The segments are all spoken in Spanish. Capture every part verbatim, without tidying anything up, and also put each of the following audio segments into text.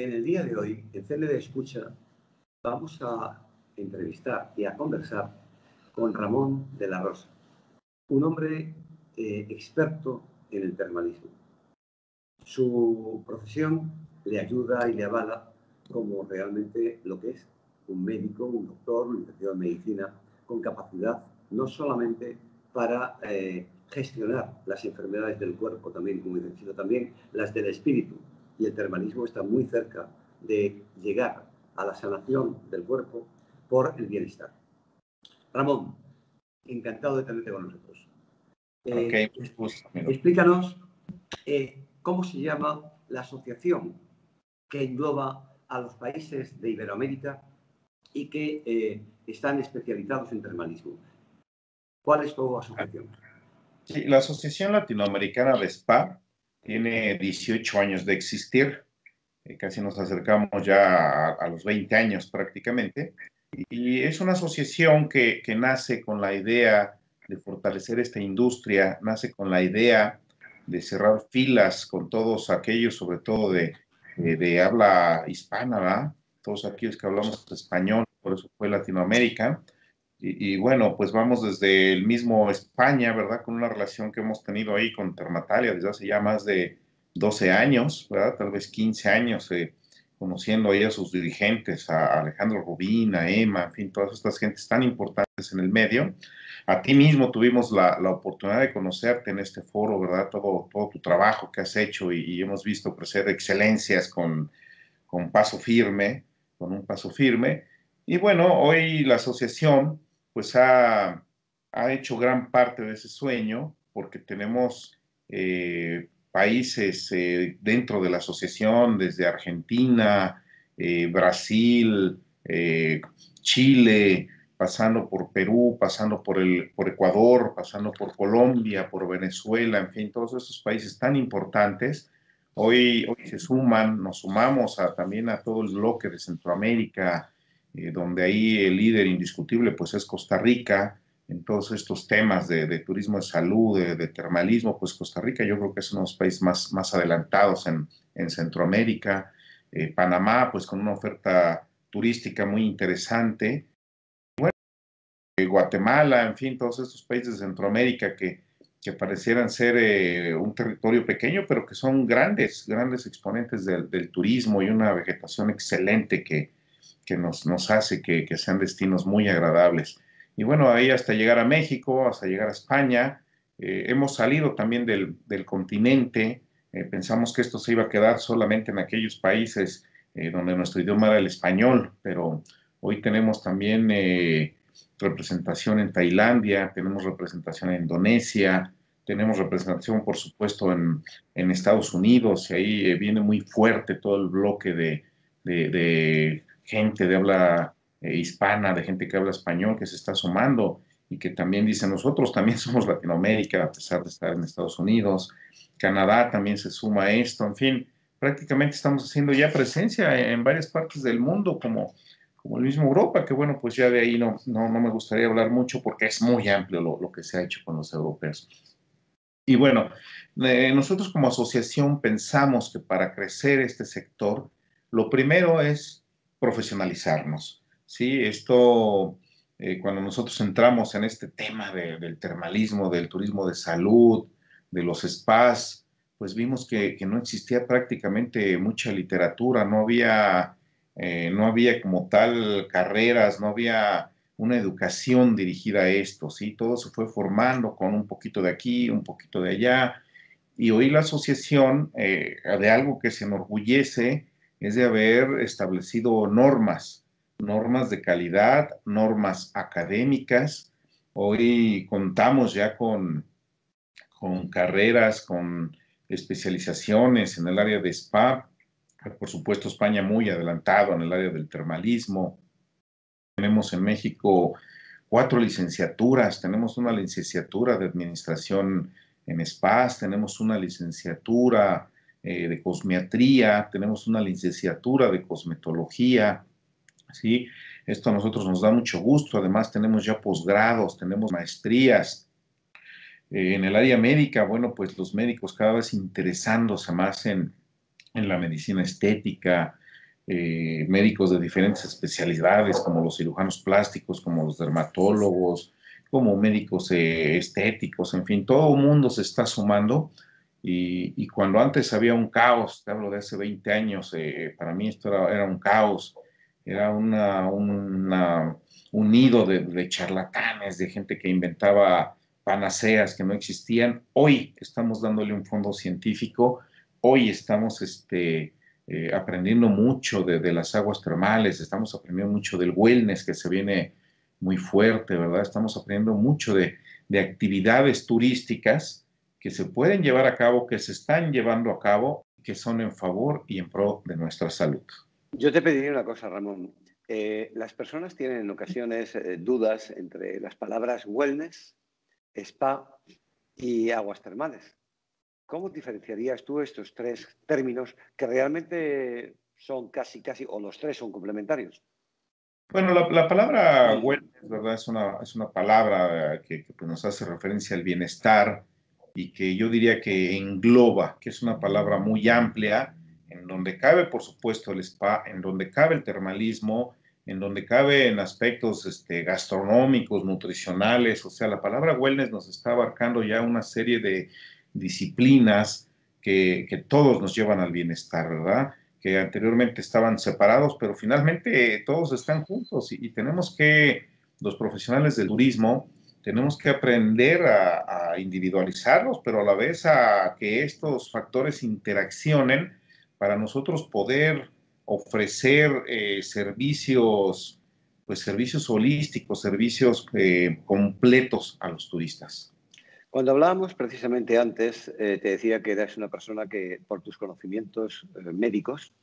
En el día de hoy, en C L D Escucha, vamos a entrevistar y a conversar con Ramón de la Rosa, un hombre eh, experto en el termalismo. Su profesión le ayuda y le avala como realmente lo que es un médico, un doctor, un licenciado en medicina, con capacidad no solamente para eh, gestionar las enfermedades del cuerpo, también, como dicen, sino también las del espíritu. Y el termalismo está muy cerca de llegar a la sanación del cuerpo por el bienestar. Ramón, encantado de tenerte con nosotros. Eh, ok, mucho gusto, amigo. Explícanos eh, cómo se llama la asociación que engloba a los países de Iberoamérica y que eh, están especializados en termalismo. ¿Cuál es tu asociación? Sí, la Asociación Latinoamericana de Spa tiene dieciocho años de existir, eh, casi nos acercamos ya a, a los veinte años prácticamente, y es una asociación que, que nace con la idea de fortalecer esta industria, nace con la idea de cerrar filas con todos aquellos, sobre todo de, de, de habla hispana, ¿verdad? Todos aquellos que hablamos español, por eso fue Latinoamérica. Y, y, bueno, pues vamos desde el mismo España, ¿verdad? Con una relación que hemos tenido ahí con Termatalia desde hace ya más de doce años, ¿verdad? Tal vez quince años, eh, conociendo ahí a sus dirigentes, a Alejandro Rubín, a Emma, en fin, todas estas gentes tan importantes en el medio. A ti mismo tuvimos la, la oportunidad de conocerte en este foro, ¿verdad? Todo, todo tu trabajo que has hecho y, y hemos visto crecer excelencias con, con paso firme, con un paso firme. Y bueno, hoy la asociación pues ha, ha hecho gran parte de ese sueño porque tenemos eh, países eh, dentro de la asociación, desde Argentina, eh, Brasil, eh, Chile, pasando por Perú, pasando por, el, por Ecuador, pasando por Colombia, por Venezuela, en fin, todos esos países tan importantes. Hoy, hoy se suman, nos sumamos a, también a todo el bloque de Centroamérica, eh, donde ahí el líder indiscutible pues es Costa Rica, en todos estos temas de, de turismo de salud, de, de, termalismo, pues Costa Rica yo creo que es uno de los países más, más adelantados en, en Centroamérica, eh, Panamá pues con una oferta turística muy interesante, y bueno, eh, Guatemala, en fin, todos estos países de Centroamérica que, que parecieran ser eh, un territorio pequeño, pero que son grandes, grandes exponentes del, del turismo y una vegetación excelente que, que nos, nos hace que, que sean destinos muy agradables. Y bueno, ahí hasta llegar a México, hasta llegar a España, eh, hemos salido también del, del continente, eh, pensamos que esto se iba a quedar solamente en aquellos países eh, donde nuestro idioma era el español, pero hoy tenemos también eh, representación en Tailandia, tenemos representación en Indonesia, tenemos representación, por supuesto, en, en Estados Unidos, y ahí eh, viene muy fuerte todo el bloque de, de, de gente de habla eh, hispana, de gente que habla español, que se está sumando y que también dice, nosotros también somos Latinoamérica, a pesar de estar en Estados Unidos. Canadá también se suma a esto, en fin, prácticamente estamos haciendo ya presencia en varias partes del mundo, como, como el mismo Europa, que bueno, pues ya de ahí no, no, no me gustaría hablar mucho porque es muy amplio lo, lo que se ha hecho con los europeos. Y bueno, eh, nosotros como asociación pensamos que para crecer este sector, lo primero es profesionalizarnos, ¿sí? Esto, eh, cuando nosotros entramos en este tema de, del termalismo, del turismo de salud, de los spas, pues vimos que, que no existía prácticamente mucha literatura, no había, eh, no había como tal carreras, no había una educación dirigida a esto, ¿sí? Todo se fue formando con un poquito de aquí, un poquito de allá, y hoy la asociación eh, de algo que se enorgullece es de haber establecido normas, normas de calidad, normas académicas. Hoy contamos ya con, con carreras, con especializaciones en el área de spa, por supuesto España muy adelantado en el área del termalismo. Tenemos en México cuatro licenciaturas, tenemos una licenciatura de administración en spas, tenemos una licenciatura eh, de cosmetría, tenemos una licenciatura de cosmetología, ¿sí? Esto a nosotros nos da mucho gusto, además tenemos ya posgrados, tenemos maestrías. Eh, en el área médica, bueno, pues los médicos cada vez interesándose más en, en la medicina estética, eh, médicos de diferentes especialidades, como los cirujanos plásticos, como los dermatólogos, como médicos eh, estéticos, en fin, todo el mundo se está sumando. Y, y cuando antes había un caos, te hablo de hace veinte años, eh, para mí esto era, era un caos, era una, una, un nido de, de charlatanes, de gente que inventaba panaceas que no existían. Hoy estamos dándole un fondo científico, hoy estamos este, eh, aprendiendo mucho de, de, las aguas termales, estamos aprendiendo mucho del wellness que se viene muy fuerte, ¿verdad? Estamos aprendiendo mucho de, de actividades turísticas que se pueden llevar a cabo, que se están llevando a cabo, que son en favor y en pro de nuestra salud. Yo te pediría una cosa, Ramón. Eh, las personas tienen en ocasiones eh, dudas entre las palabras wellness, spa y aguas termales. ¿Cómo diferenciarías tú estos tres términos que realmente son casi, casi, o los tres son complementarios? Bueno, la, la palabra wellness, ¿verdad? Es una, es una palabra que, que pues nos hace referencia al bienestar y que yo diría que engloba, que es una palabra muy amplia, en donde cabe, por supuesto, el spa, en donde cabe el termalismo, en donde cabe en aspectos este, gastronómicos, nutricionales. O sea, la palabra wellness nos está abarcando ya una serie de disciplinas que, que todos nos llevan al bienestar, ¿verdad? Que anteriormente estaban separados, pero finalmente eh, todos están juntos y, y, tenemos que, los profesionales del turismo, tenemos que aprender a, a individualizarlos, pero a la vez a que estos factores interaccionen para nosotros poder ofrecer eh, servicios, pues servicios holísticos, servicios eh, completos a los turistas. Cuando hablábamos precisamente antes, eh, te decía que eres una persona que, por tus conocimientos eh, médicos,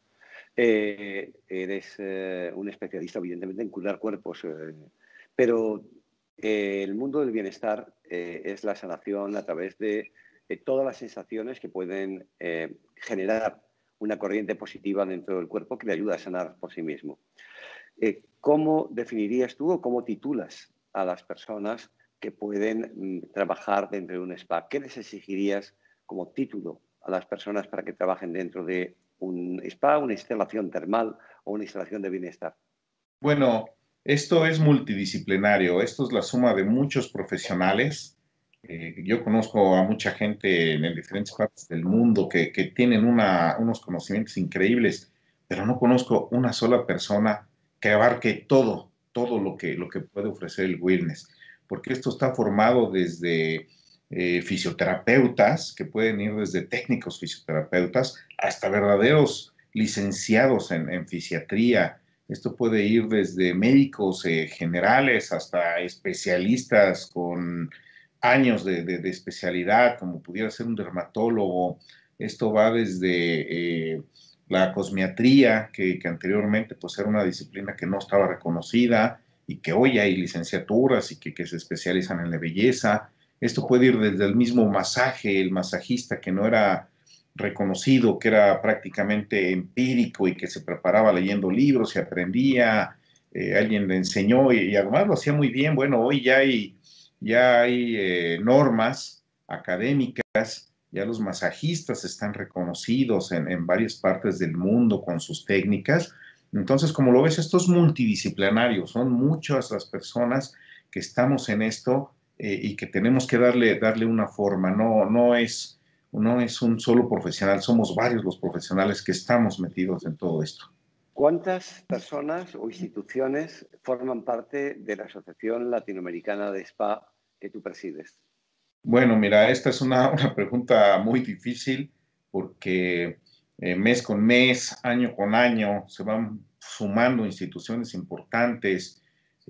eh, eres eh, un especialista, evidentemente, en curar cuerpos, eh, pero eh, el mundo del bienestar eh, es la sanación a través de, de todas las sensaciones que pueden eh, generar una corriente positiva dentro del cuerpo que le ayuda a sanar por sí mismo. Eh, ¿Cómo definirías tú o cómo titulas a las personas que pueden mm, trabajar dentro de un spa? ¿Qué les exigirías como título a las personas para que trabajen dentro de un spa, una instalación termal o una instalación de bienestar? Bueno, esto es multidisciplinario, esto es la suma de muchos profesionales. Eh, yo conozco a mucha gente en, en diferentes partes del mundo que, que tienen una, unos conocimientos increíbles, pero no conozco una sola persona que abarque todo, todo lo que, lo que puede ofrecer el wellness, porque esto está formado desde eh, fisioterapeutas, que pueden ir desde técnicos fisioterapeutas hasta verdaderos licenciados en, en fisiatría. Esto puede ir desde médicos eh, generales hasta especialistas con años de, de, de, especialidad, como pudiera ser un dermatólogo. Esto va desde eh, la cosmiatría, que, que anteriormente pues, era una disciplina que no estaba reconocida y que hoy hay licenciaturas y que, que se especializan en la belleza. Esto puede ir desde el mismo masaje, el masajista que no era reconocido, que era prácticamente empírico y que se preparaba leyendo libros y aprendía, eh, alguien le enseñó y, y, además lo hacía muy bien. Bueno, hoy ya hay, ya hay eh, normas académicas, ya los masajistas están reconocidos en, en varias partes del mundo con sus técnicas. Entonces, como lo ves, esto es multidisciplinario, son muchas las personas que estamos en esto eh, y que tenemos que darle, darle una forma, no, no es no es un solo profesional, somos varios los profesionales que estamos metidos en todo esto. ¿Cuántas personas o instituciones forman parte de la Asociación Latinoamericana de Spa que tú presides? Bueno, mira, esta es una, una pregunta muy difícil porque eh, mes con mes, año con año, se van sumando instituciones importantes,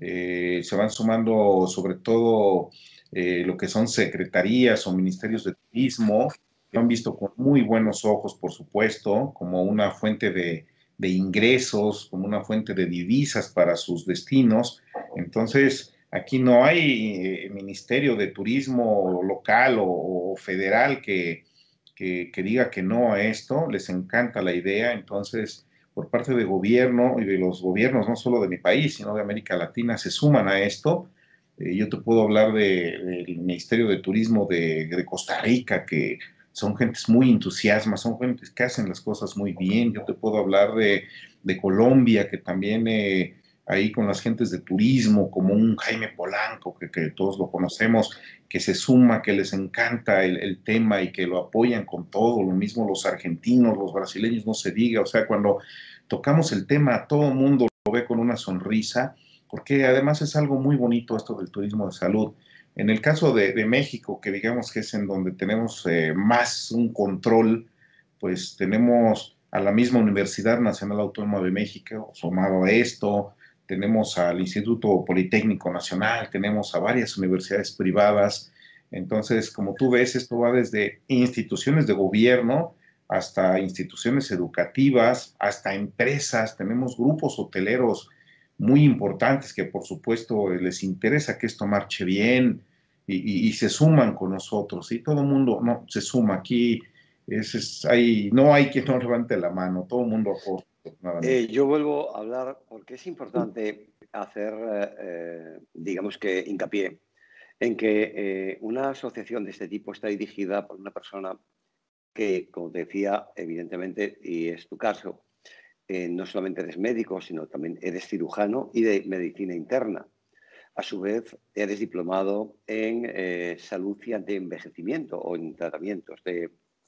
eh, se van sumando sobre todo eh, lo que son secretarías o ministerios de turismo, que han visto con muy buenos ojos, por supuesto, como una fuente de, de ingresos, como una fuente de divisas para sus destinos. Entonces, aquí no hay eh, ministerio de turismo local o, o federal que, que, que, diga que no a esto, les encanta la idea. Entonces, por parte del gobierno y de los gobiernos, no solo de mi país, sino de América Latina, se suman a esto. Eh, yo te puedo hablar de, del Ministerio de Turismo de, de Costa Rica, que son gentes muy entusiasmas, son gentes que hacen las cosas muy bien. Yo te puedo hablar de, de Colombia, que también eh, ahí con las gentes de turismo, como un Jaime Polanco, que, que todos lo conocemos, que se suma, que les encanta el, el tema y que lo apoyan con todo. Lo mismo los argentinos, los brasileños, no se diga. O sea, cuando tocamos el tema, todo el mundo lo ve con una sonrisa, porque además es algo muy bonito esto del turismo de salud. En el caso de, de México, que digamos que es en donde tenemos eh, más un control, pues tenemos a la misma Universidad Nacional Autónoma de México, sumado a esto, tenemos al Instituto Politécnico Nacional, tenemos a varias universidades privadas. Entonces, como tú ves, esto va desde instituciones de gobierno hasta instituciones educativas, hasta empresas, tenemos grupos hoteleros muy importantes que por supuesto les interesa que esto marche bien y, y, y se suman con nosotros y todo el mundo no, se suma aquí, es, es, hay, no hay quien no levante la mano, todo el mundo aporta. Eh, yo vuelvo a hablar porque es importante hacer, eh, digamos que hincapié en que eh, una asociación de este tipo está dirigida por una persona que, como te decía, evidentemente, y es tu caso, eh, no solamente eres médico, sino también eres cirujano y de medicina interna. A su vez, eres diplomado en eh, salud y antienvejecimiento o en tratamientos de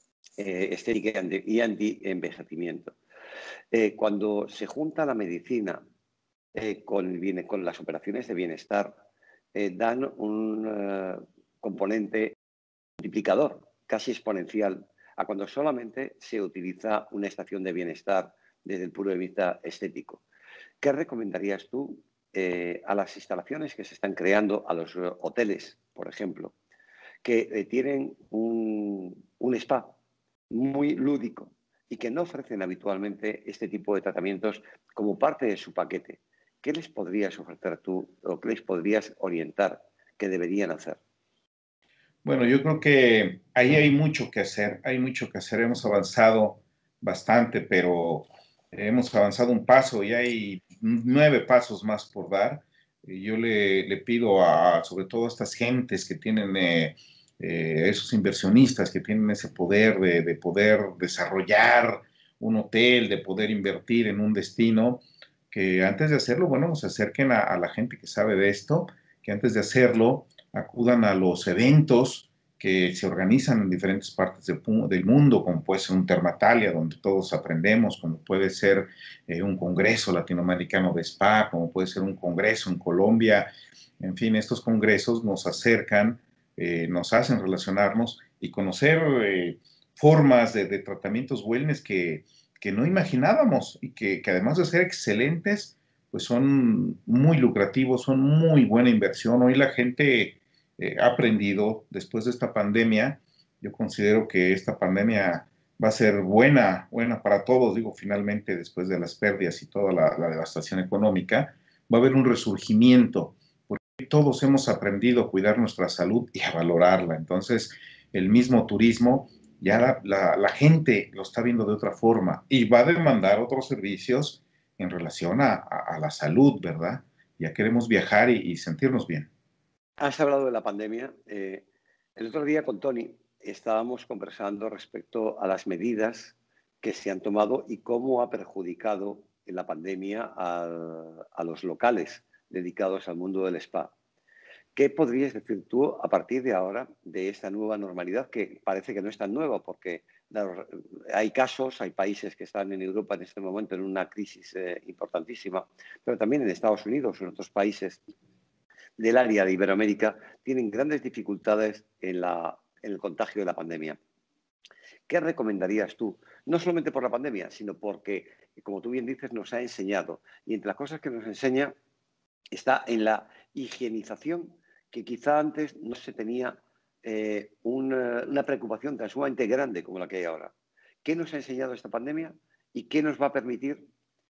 eh, estética y anti-envejecimiento. Eh, cuando se junta la medicina eh, con, el bien, con las operaciones de bienestar, eh, dan un uh, componente multiplicador, casi exponencial, a cuando solamente se utiliza una estación de bienestar desde el punto de vista estético. ¿Qué recomendarías tú eh, a las instalaciones que se están creando, a los uh, hoteles, por ejemplo, que eh, tienen un, un spa muy lúdico y que no ofrecen habitualmente este tipo de tratamientos como parte de su paquete? ¿Qué les podrías ofrecer tú o qué les podrías orientar que deberían hacer? Bueno, yo creo que ahí hay mucho que hacer, hay mucho que hacer, hemos avanzado bastante, pero hemos avanzado un paso y hay nueve pasos más por dar. Y yo le, le pido a, sobre todo a estas gentes que tienen, eh, eh, esos inversionistas que tienen ese poder de, de poder desarrollar un hotel, de poder invertir en un destino, que antes de hacerlo, bueno, se acerquen a, a la gente que sabe de esto, que antes de hacerlo acudan a los eventos que se organizan en diferentes partes del, del mundo, como puede ser un Termatalia, donde todos aprendemos, como puede ser eh, un congreso latinoamericano de spa, como puede ser un congreso en Colombia. En fin, estos congresos nos acercan, eh, nos hacen relacionarnos y conocer eh, formas de, de, tratamientos wellness que, que no imaginábamos y que, que además de ser excelentes, pues son muy lucrativos, son muy buena inversión. Hoy la gente eh, ha aprendido después de esta pandemia. Yo considero que esta pandemia va a ser buena, buena para todos. Digo, finalmente, después de las pérdidas y toda la, la devastación económica, va a haber un resurgimiento, porque todos hemos aprendido a cuidar nuestra salud y a valorarla. Entonces, el mismo turismo, ya la, la, la gente lo está viendo de otra forma y va a demandar otros servicios en relación a, a, a la salud, ¿verdad? Ya queremos viajar y, y sentirnos bien. Has hablado de la pandemia. Eh, el otro día con Tony estábamos conversando respecto a las medidas que se han tomado y cómo ha perjudicado la pandemia a, a los locales dedicados al mundo del spa. ¿Qué podrías decir tú a partir de ahora de esta nueva normalidad, que parece que no es tan nueva, porque la, hay casos, hay países que están en Europa en este momento en una crisis eh, importantísima, pero también en Estados Unidos o en otros países del área de Iberoamérica tienen grandes dificultades en, la, en el contagio de la pandemia? ¿Qué recomendarías tú? No solamente por la pandemia, sino porque, como tú bien dices, nos ha enseñado. Y entre las cosas que nos enseña está en la higienización, que quizá antes no se tenía eh, una, una preocupación tan sumamente grande como la que hay ahora. ¿Qué nos ha enseñado esta pandemia y qué nos va a permitir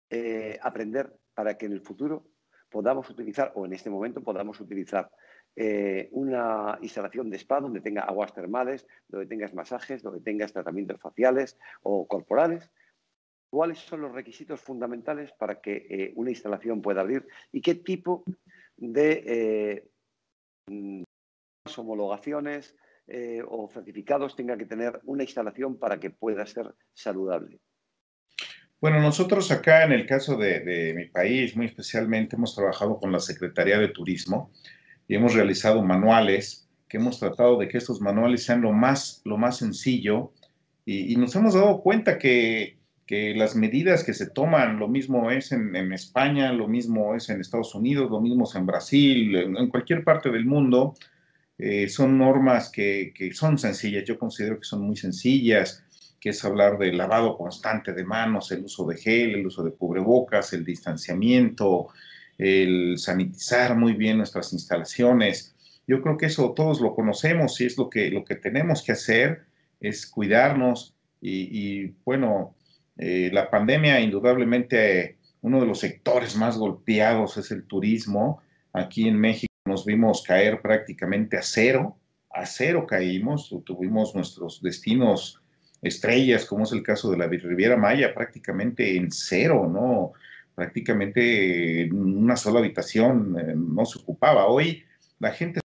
eh, aprender para que en el futuro podamos utilizar, o en este momento podamos utilizar, eh, una instalación de spa donde tenga aguas termales, donde tengas masajes, donde tengas tratamientos faciales o corporales? ¿Cuáles son los requisitos fundamentales para que eh, una instalación pueda abrir y qué tipo de eh, homologaciones eh, o certificados tenga que tener una instalación para que pueda ser saludable? Bueno, nosotros acá en el caso de, de mi país, muy especialmente, hemos trabajado con la Secretaría de Turismo y hemos realizado manuales que hemos tratado de que estos manuales sean lo más, lo más sencillo y, y nos hemos dado cuenta que, que las medidas que se toman, lo mismo es en, en España, lo mismo es en Estados Unidos, lo mismo es en Brasil, en, en cualquier parte del mundo, eh, son normas que, que son sencillas, yo considero que son muy sencillas, que es hablar del lavado constante de manos, el uso de gel, el uso de cubrebocas, el distanciamiento, el sanitizar muy bien nuestras instalaciones. Yo creo que eso todos lo conocemos y es lo que, lo que tenemos que hacer, es cuidarnos y, y bueno, eh, la pandemia indudablemente uno de los sectores más golpeados es el turismo. Aquí en México nos vimos caer prácticamente a cero, a cero caímos, tuvimos nuestros destinos estrellas, como es el caso de la Riviera Maya, prácticamente en cero, ¿no? Prácticamente en una sola habitación eh, no se ocupaba. Hoy la gente,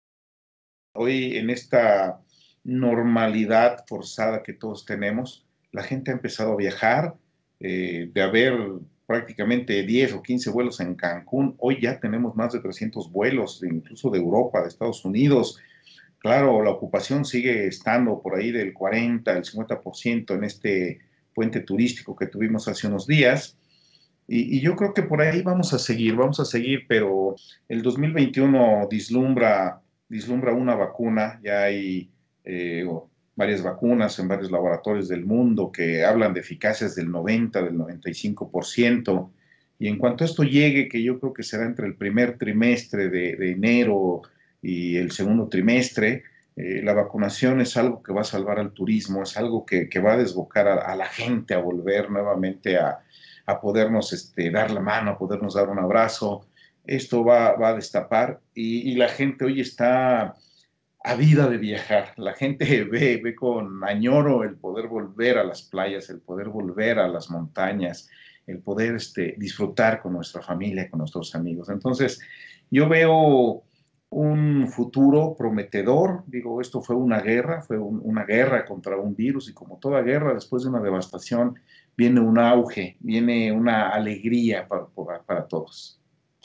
hoy en esta normalidad forzada que todos tenemos, la gente ha empezado a viajar, eh, de haber prácticamente diez o quince vuelos en Cancún, hoy ya tenemos más de trescientos vuelos, incluso de Europa, de Estados Unidos. Claro, la ocupación sigue estando por ahí del cuarenta, el cincuenta por ciento en este puente turístico que tuvimos hace unos días. Y, y, yo creo que por ahí vamos a seguir, vamos a seguir, pero el dos mil veintiuno dislumbra, dislumbra una vacuna, ya hay eh, varias vacunas en varios laboratorios del mundo que hablan de eficacias del noventa, del noventa y cinco por ciento. Y en cuanto esto llegue, que yo creo que será entre el primer trimestre de, de enero y el segundo trimestre, eh, la vacunación es algo que va a salvar al turismo, es algo que, que va a desbocar a, a la gente a volver nuevamente a, a podernos este, dar la mano, a podernos dar un abrazo. Esto va, va a destapar y, y, la gente hoy está avida de viajar. La gente ve, ve con añoro el poder volver a las playas, el poder volver a las montañas, el poder este, disfrutar con nuestra familia, con nuestros amigos. Entonces, yo veo un futuro prometedor. Digo, esto fue una guerra, fue un, una guerra contra un virus y como toda guerra, después de una devastación, viene un auge, viene una alegría para, para, para todos.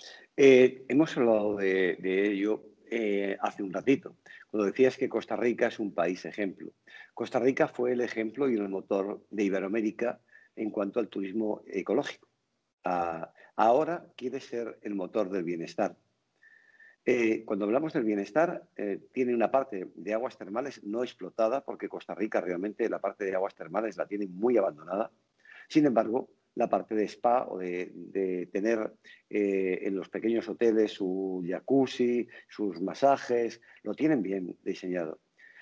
Eh, hemos hablado de, de ello eh, hace un ratito, cuando decías que Costa Rica es un país ejemplo. Costa Rica fue el ejemplo y el motor de Iberoamérica en cuanto al turismo ecológico. Ah, ahora quiere ser el motor del bienestar. Eh, cuando hablamos del bienestar, eh, tiene una parte de aguas termales no explotada, porque Costa Rica realmente la parte de aguas termales la tiene muy abandonada. Sin embargo, la parte de spa o de, de tener eh, en los pequeños hoteles su jacuzzi, sus masajes, lo tienen bien diseñado.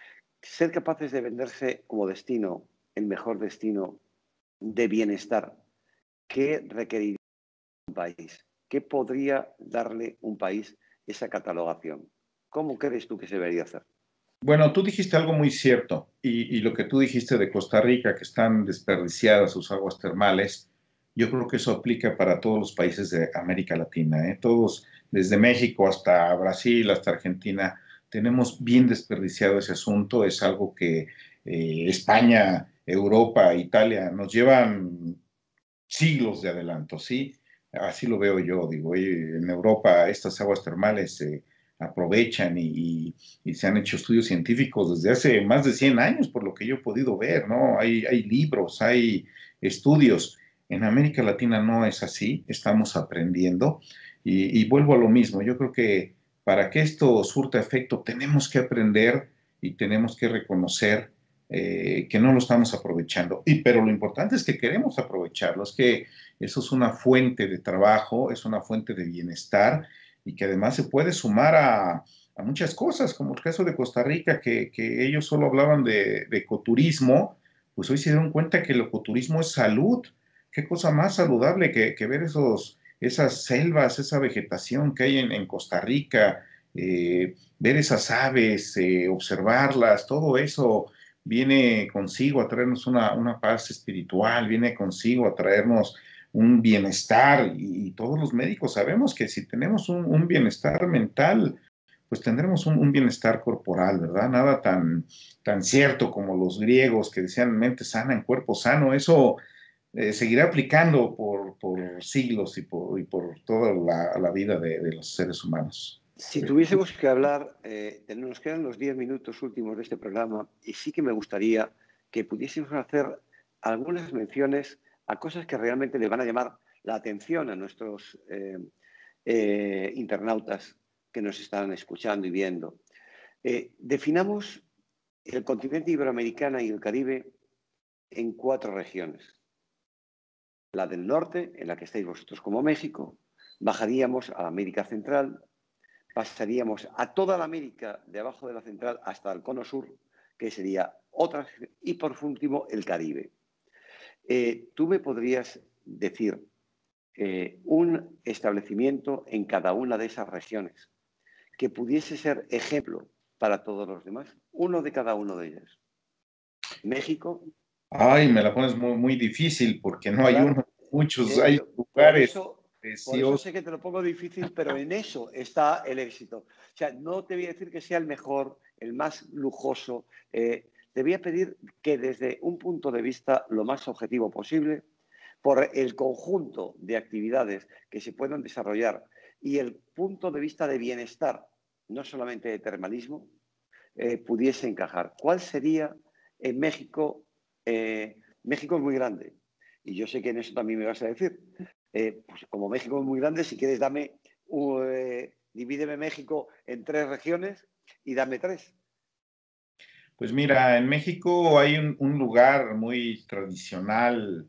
Ser capaces de venderse como destino, el mejor destino de bienestar, ¿qué requeriría un país? ¿Qué podría darle un país esa catalogación? ¿Cómo crees tú que se debería hacer? Bueno, tú dijiste algo muy cierto y, y lo que tú dijiste de Costa Rica, que están desperdiciadas sus aguas termales, yo creo que eso aplica para todos los países de América Latina, ¿eh? Todos, desde México hasta Brasil, hasta Argentina, tenemos bien desperdiciado ese asunto. Es algo que eh, España, Europa, Italia nos llevan siglos de adelanto, ¿sí? Así lo veo yo, digo, en Europa estas aguas termales se aprovechan y, y, y, se han hecho estudios científicos desde hace más de cien años, por lo que yo he podido ver, ¿no? Hay, hay libros, hay estudios. En América Latina no es así, estamos aprendiendo y, y vuelvo a lo mismo, yo creo que para que esto surta efecto tenemos que aprender y tenemos que reconocer eh, que no lo estamos aprovechando. Y, pero lo importante es que queremos aprovecharlo, es que eso es una fuente de trabajo, es una fuente de bienestar y que además se puede sumar a, a muchas cosas, como el caso de Costa Rica, que, que ellos solo hablaban de, de ecoturismo, pues hoy se dieron cuenta que el ecoturismo es salud. Qué cosa más saludable que, que ver esos, esas selvas, esa vegetación que hay en, en Costa Rica, eh, ver esas aves, eh, observarlas, todo eso viene consigo a traernos una, una paz espiritual, viene consigo a traernos un bienestar y, y todos los médicos sabemos que si tenemos un, un bienestar mental, pues tendremos un, un bienestar corporal, ¿verdad? Nada tan, tan cierto como los griegos que decían mente sana en cuerpo sano. Eso eh, seguirá aplicando por, por siglos y por, y por toda la, la vida de, de los seres humanos. Si tuviésemos que hablar, eh, nos quedan los diez minutos últimos de este programa y sí que me gustaría que pudiésemos hacer algunas menciones a cosas que realmente le van a llamar la atención a nuestros eh, eh, internautas que nos están escuchando y viendo. Eh, definamos el continente iberoamericano y el Caribe en cuatro regiones. La del norte, en la que estáis vosotros como México, bajaríamos a América Central, pasaríamos a toda la América de abajo de la central hasta el cono sur, que sería otra, y por último el Caribe. Eh, ¿Tú me podrías decir eh, un establecimiento en cada una de esas regiones que pudiese ser ejemplo para todos los demás? Uno de cada uno de ellas. México. Ay, me la pones muy, muy difícil porque no hay Claro, uno, muchos, eh, hay yo, por lugares eso, por eso preciosos. sé que te lo pongo difícil, pero en eso está el éxito. O sea, no te voy a decir que sea el mejor, el más lujoso. Eh, te voy a pedir que desde un punto de vista lo más objetivo posible, por el conjunto de actividades que se puedan desarrollar y el punto de vista de bienestar, no solamente de termalismo, eh, pudiese encajar. ¿Cuál sería en México? Eh, México es muy grande y yo sé que en eso también me vas a decir. Eh, pues como México es muy grande, si quieres dame, uh, eh, divídeme México en tres regiones y dame tres. Pues mira, en México hay un, un lugar muy tradicional,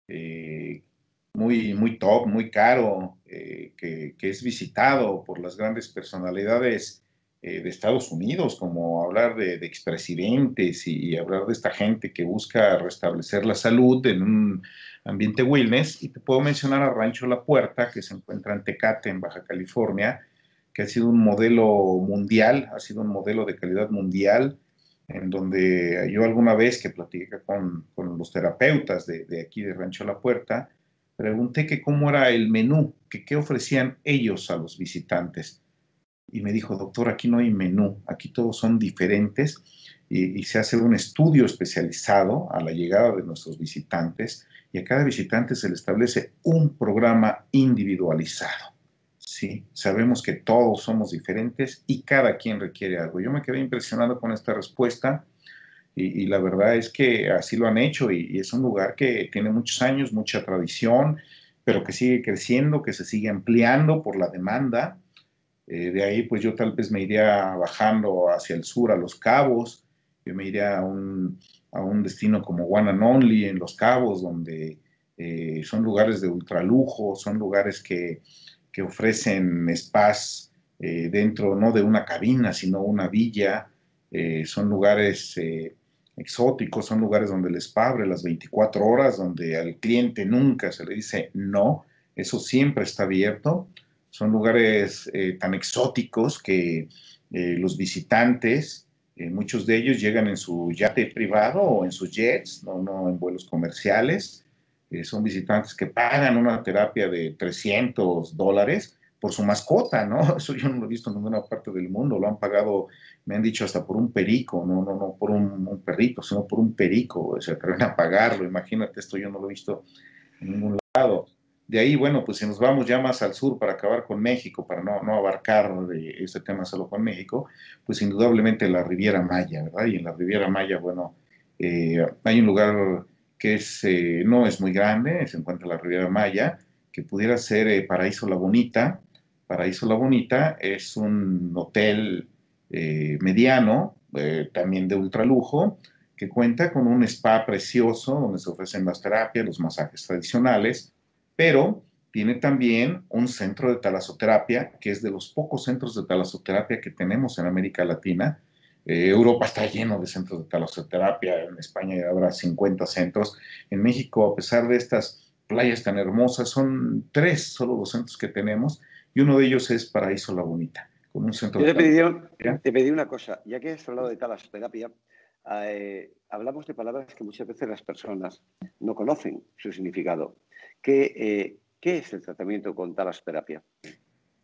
eh, muy, muy top, muy caro, eh, que, que es visitado por las grandes personalidades eh, de Estados Unidos, como hablar de, de expresidentes y, y hablar de esta gente que busca restablecer la salud en un ambiente wellness. Y te puedo mencionar a Rancho La Puerta, que se encuentra en Tecate, en Baja California, que ha sido un modelo mundial, ha sido un modelo de calidad mundial en donde yo alguna vez que platiqué con, con los terapeutas de, de, aquí de Rancho La Puerta, pregunté que cómo era el menú, que qué ofrecían ellos a los visitantes. Y me dijo, doctor, aquí no hay menú, aquí todos son diferentes y, y se hace un estudio especializado a la llegada de nuestros visitantes y a cada visitante se le establece un programa individualizado. Sí, sabemos que todos somos diferentes y cada quien requiere algo. Yo me quedé impresionado con esta respuesta y, y la verdad es que así lo han hecho y, y es un lugar que tiene muchos años, mucha tradición, pero que sigue creciendo, que se sigue ampliando por la demanda. Eh, de ahí, pues yo tal vez me iría bajando hacia el sur, a Los Cabos. Yo me iría a un, a un destino como One and Only en Los Cabos, donde eh, son lugares de ultralujo, son lugares que, que ofrecen spas eh, dentro, no de una cabina, sino una villa. Eh, son lugares eh, exóticos, son lugares donde el spa abre las veinticuatro horas, donde al cliente nunca se le dice no, eso siempre está abierto. Son lugares eh, tan exóticos que eh, los visitantes, eh, muchos de ellos llegan en su yate privado o en sus jets, no, no en vuelos comerciales. Eh, son visitantes que pagan una terapia de trescientos dólares por su mascota, ¿no? Eso yo no lo he visto en ninguna parte del mundo. Lo han pagado, me han dicho, hasta por un perico, no, no, no por un, un perrito, sino por un perico. Se atreven a pagarlo. Imagínate, esto yo no lo he visto en ningún lado. De ahí, bueno, pues si nos vamos ya más al sur para acabar con México, para no, no abarcar este tema solo con México, pues indudablemente la Riviera Maya, ¿verdad? Y en la Riviera Maya, bueno, eh, hay un lugar que es, eh, no es muy grande, se encuentra en la Riviera Maya, que pudiera ser eh, Paraíso La Bonita. Paraíso La Bonita es un hotel eh, mediano, eh, también de ultralujo, que cuenta con un spa precioso donde se ofrecen las terapias, los masajes tradicionales, pero tiene también un centro de talasoterapia, que es de los pocos centros de talasoterapia que tenemos en América Latina. Eh, Europa está lleno de centros de talasoterapia, en España ya habrá cincuenta centros. En México, a pesar de estas playas tan hermosas, son tres solo los centros que tenemos y uno de ellos es Paraíso La Bonita, con un centro Yo de te pedí, talasoterapia. te pedí una cosa, ya que has hablado de talasoterapia, eh, hablamos de palabras que muchas veces las personas no conocen su significado. ¿Qué, eh, ¿qué es el tratamiento con talasoterapia?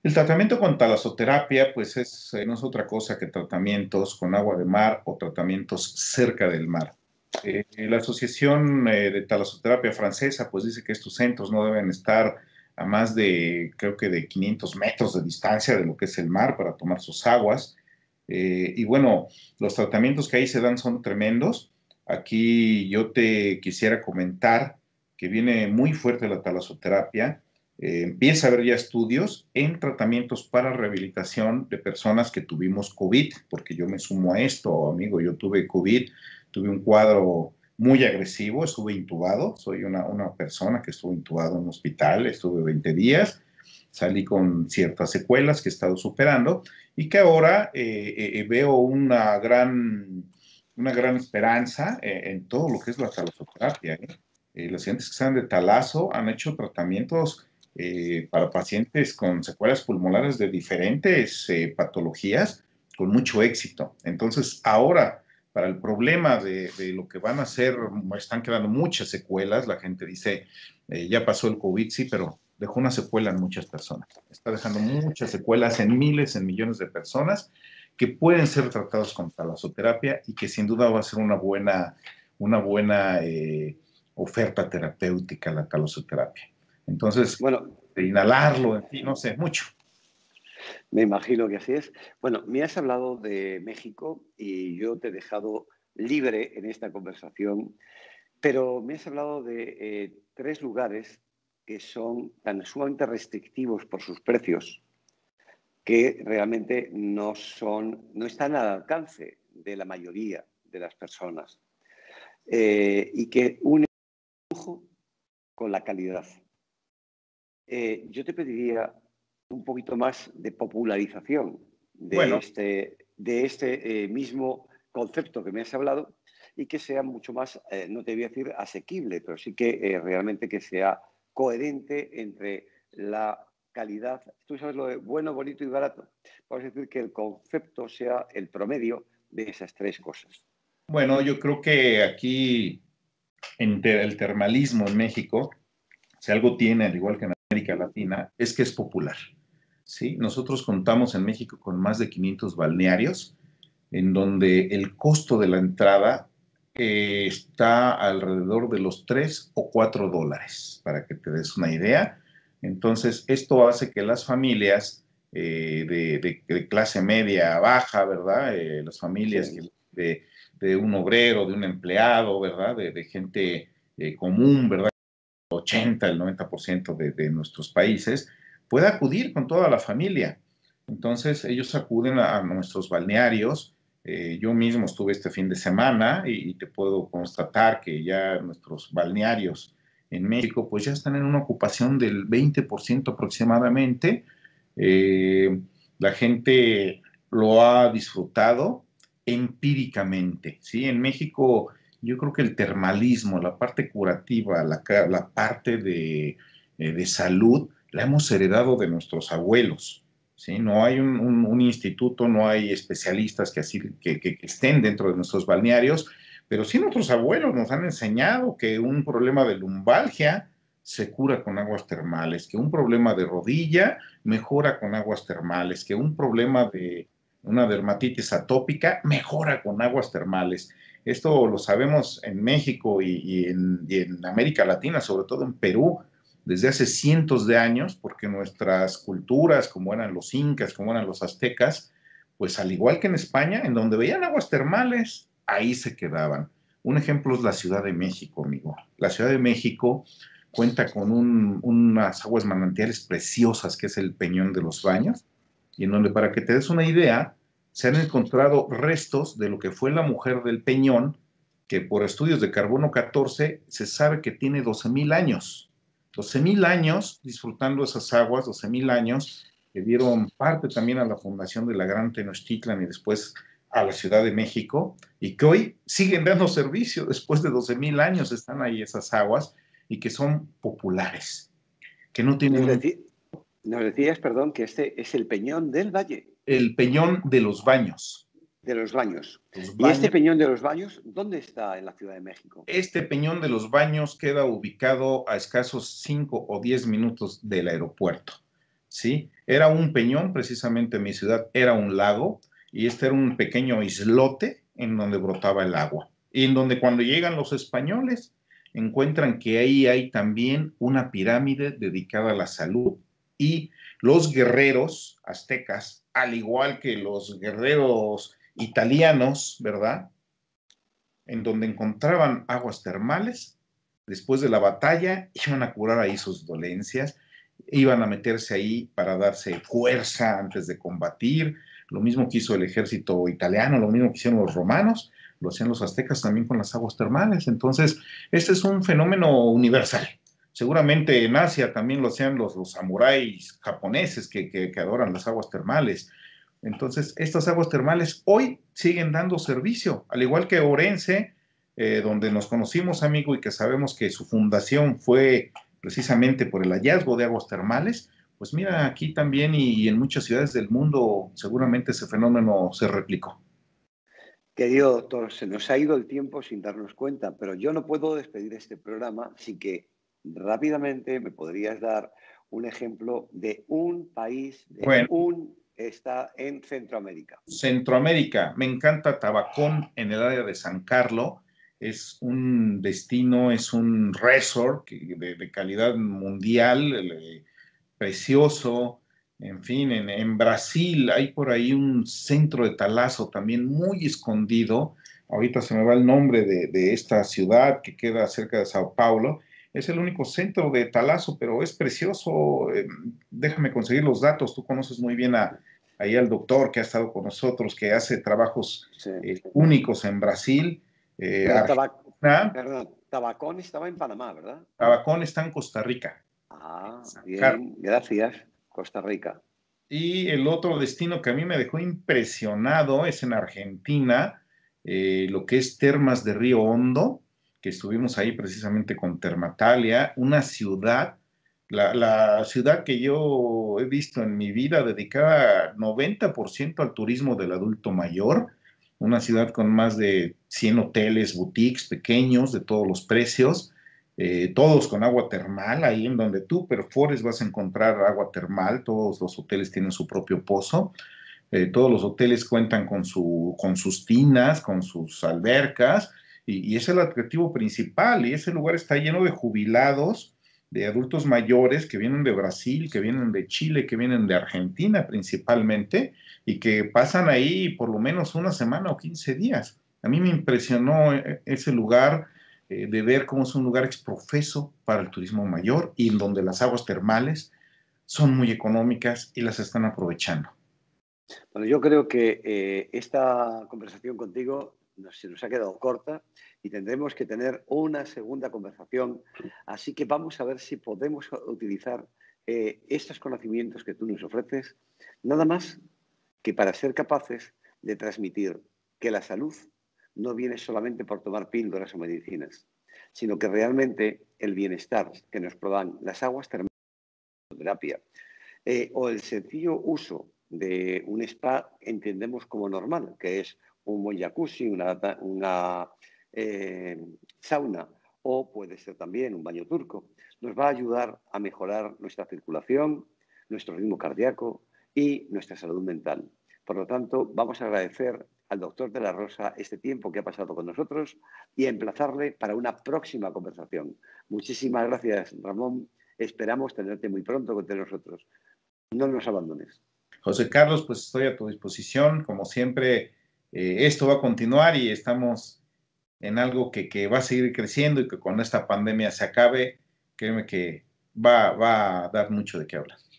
El tratamiento con talasoterapia, pues es, eh, no es otra cosa que tratamientos con agua de mar o tratamientos cerca del mar. Eh, la Asociación eh, de Talasoterapia Francesa, pues dice que estos centros no deben estar a más de, creo que de quinientos metros de distancia de lo que es el mar para tomar sus aguas. Eh, y bueno, los tratamientos que ahí se dan son tremendos. Aquí yo te quisiera comentar que viene muy fuerte la talasoterapia. Eh, empieza a haber ya estudios en tratamientos para rehabilitación de personas que tuvimos COVID, porque yo me sumo a esto, amigo, yo tuve COVID, tuve un cuadro muy agresivo, estuve intubado, soy una, una persona que estuvo intubado en un hospital, estuve veinte días, salí con ciertas secuelas que he estado superando y que ahora eh, eh, veo una gran, una gran esperanza eh, en todo lo que es la talasoterapia. ¿eh? Eh, los pacientes que están de talazo han hecho tratamientos eh, para pacientes con secuelas pulmonares de diferentes eh, patologías con mucho éxito. Entonces, ahora, para el problema de, de, lo que van a hacer, están quedando muchas secuelas. La gente dice, eh, ya pasó el COVID, sí, pero dejó una secuela en muchas personas. Está dejando muchas secuelas en miles, en millones de personas que pueden ser tratados con talasoterapia y que sin duda va a ser una buena, una buena eh, oferta terapéutica la talasoterapia. Entonces, Bueno, de inhalarlo, en fin, no sé, mucho. me imagino que así es. Bueno, me has hablado de México y yo te he dejado libre en esta conversación, pero me has hablado de eh, tres lugares que son tan sumamente restrictivos por sus precios que realmente no son, no están al alcance de la mayoría de las personas eh, y que unen el lujo con la calidad. Eh, yo te pediría un poquito más de popularización de Bueno, este, de este eh, mismo concepto que me has hablado y que sea mucho más, eh, no te voy a decir asequible, pero sí que eh, realmente que sea coherente entre la calidad. Tú sabes lo de bueno, bonito y barato. Vamos a decir que el concepto sea el promedio de esas tres cosas. bueno, yo creo que aquí en ter el termalismo en México, si algo tiene, al igual que en América Latina, es que es popular. ¿sí? Nosotros contamos en México con más de quinientos balnearios, en donde el costo de la entrada eh, está alrededor de los tres o cuatro dólares, para que te des una idea. Entonces, esto hace que las familias eh, de, de, de, clase media baja, ¿verdad? Eh, las familias Sí. que, de, de, un obrero, de un empleado, ¿verdad? De, de gente eh, común, ¿verdad? El ochenta, el noventa por ciento de, de nuestros países, puede acudir con toda la familia. Entonces, ellos acuden a, a nuestros balnearios. Eh, yo mismo estuve este fin de semana y, y te puedo constatar que ya nuestros balnearios en México, pues ya están en una ocupación del veinte por ciento aproximadamente. Eh, la gente lo ha disfrutado empíricamente, ¿sí? En México yo creo que el termalismo, la parte curativa, la, la parte de, eh, de, salud, la hemos heredado de nuestros abuelos. ¿sí? No hay un, un, un instituto, no hay especialistas que, así, que, que, que estén dentro de nuestros balnearios, pero sí nuestros abuelos nos han enseñado que un problema de lumbalgia se cura con aguas termales, que un problema de rodilla mejora con aguas termales, que un problema de una dermatitis atópica mejora con aguas termales. Esto lo sabemos en México y, y, en, y, en, América Latina, sobre todo en Perú, desde hace cientos de años, porque nuestras culturas, como eran los incas, como eran los aztecas, pues al igual que en España, en donde veían aguas termales, ahí se quedaban. Un ejemplo es la Ciudad de México, amigo. La Ciudad de México cuenta con un, unas aguas manantiales preciosas, que es el Peñón de los Baños, y en donde, para que te des una idea, se han encontrado restos de lo que fue la mujer del Peñón, que por estudios de carbono catorce se sabe que tiene doce mil años. doce mil años disfrutando esas aguas, doce mil años que dieron parte también a la fundación de la Gran Tenochtitlan y después a la Ciudad de México, y que hoy siguen dando servicio, después de doce mil años están ahí esas aguas, y que son populares, que no Nos, tienen un... decí, nos decías, perdón, que este es el Peñón del Valle. El Peñón de los Baños. De los Baños. Los ¿Y este baños. Peñón de los Baños, dónde está en la Ciudad de México? Este Peñón de los Baños queda ubicado a escasos cinco o diez minutos del aeropuerto. ¿sí? Era un peñón, precisamente mi ciudad era un lago, y este era un pequeño islote en donde brotaba el agua. Y en donde cuando llegan los españoles, encuentran que ahí hay también una pirámide dedicada a la salud. Y los guerreros aztecas, al igual que los guerreros italianos, ¿verdad? En donde encontraban aguas termales, después de la batalla, iban a curar ahí sus dolencias, iban a meterse ahí para darse fuerza antes de combatir, lo mismo que hizo el ejército italiano, lo mismo que hicieron los romanos, lo hacían los aztecas también con las aguas termales. Entonces, este es un fenómeno universal. Seguramente en Asia también lo hacían los, los samuráis japoneses que, que, que adoran las aguas termales. Entonces, estas aguas termales hoy siguen dando servicio, al igual que Orense, eh, donde nos conocimos, amigo, y que sabemos que su fundación fue precisamente por el hallazgo de aguas termales. Pues mira, aquí también y en muchas ciudades del mundo seguramente ese fenómeno se replicó. Querido doctor, se nos ha ido el tiempo sin darnos cuenta, pero yo no puedo despedir este programa sin que rápidamente me podrías dar un ejemplo de un país, de Bueno, un está en Centroamérica. Centroamérica, me encanta Tabacón en el área de San Carlos. Es un destino, es un resort de, de calidad mundial, eh, precioso. En fin, en, en Brasil hay por ahí un centro de talazo también muy escondido. Ahorita se me va el nombre de, de esta ciudad que queda cerca de Sao Paulo. Es el único centro de talazo, pero es precioso. Eh, déjame conseguir los datos. Tú conoces muy bien a, ahí al doctor que ha estado con nosotros, que hace trabajos Sí. eh, únicos en Brasil. Eh, Pero tabac, Argentina. perdón, Tabacón estaba en Panamá, ¿verdad? Tabacón está en Costa Rica. Ah, San Carlos. bien, gracias. Costa Rica. Y el otro destino que a mí me dejó impresionado es en Argentina, eh, lo que es Termas de Río Hondo, que estuvimos ahí precisamente con Termatalia, una ciudad, la, la ciudad que yo he visto en mi vida dedicada noventa por ciento al turismo del adulto mayor, una ciudad con más de cien hoteles, boutiques pequeños de todos los precios, eh, todos con agua termal, ahí en donde tú perfores vas a encontrar agua termal, todos los hoteles tienen su propio pozo, eh, todos los hoteles cuentan con, su, con sus tinas, con sus albercas, y, y es el atractivo principal, y ese lugar está lleno de jubilados, de adultos mayores que vienen de Brasil, que vienen de Chile, que vienen de Argentina principalmente, y que pasan ahí por lo menos una semana o quince días. A mí me impresionó eh, ese lugar, eh, de ver cómo es un lugar exprofeso para el turismo mayor y en donde las aguas termales son muy económicas y las están aprovechando. Bueno, yo creo que eh, esta conversación contigo nos, se nos ha quedado corta y tendremos que tener una segunda conversación. Así que vamos a ver si podemos utilizar eh, estos conocimientos que tú nos ofreces, nada más que para ser capaces de transmitir que la salud no viene solamente por tomar píldoras o medicinas, sino que realmente el bienestar que nos prodan las aguas termales, terapia, eh, o el sencillo uso de un spa entendemos como normal, que es un buen jacuzzi, una, una eh, sauna o puede ser también un baño turco, nos va a ayudar a mejorar nuestra circulación, nuestro ritmo cardíaco y nuestra salud mental. Por lo tanto, vamos a agradecer al doctor de la Rosa este tiempo que ha pasado con nosotros y a emplazarle para una próxima conversación. Muchísimas gracias, Ramón. Esperamos tenerte muy pronto entre nosotros. No nos abandones. José Carlos, pues estoy a tu disposición. Como siempre, eh, esto va a continuar y estamos en algo que, que, va a seguir creciendo y que cuando esta pandemia se acabe, créeme que va, va a dar mucho de qué hablar.